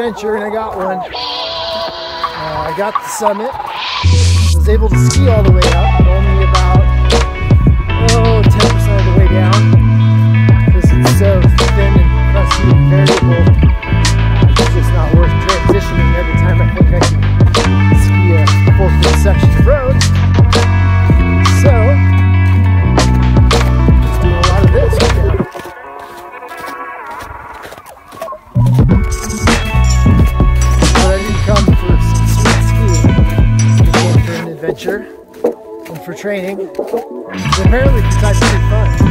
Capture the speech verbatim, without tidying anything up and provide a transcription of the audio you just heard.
adventure, and I got one. Uh, I got the summit. Was able to ski all the way up, but only about oh ten percent of the way down. Because it's so thin and crusty and variable. It's just not worth transitioning every time I think I can ski a full full section of road. So let's do a lot of this right now. But I didn't come for some sweet skiing. I came for an adventure and for training. And apparently it's actually fun.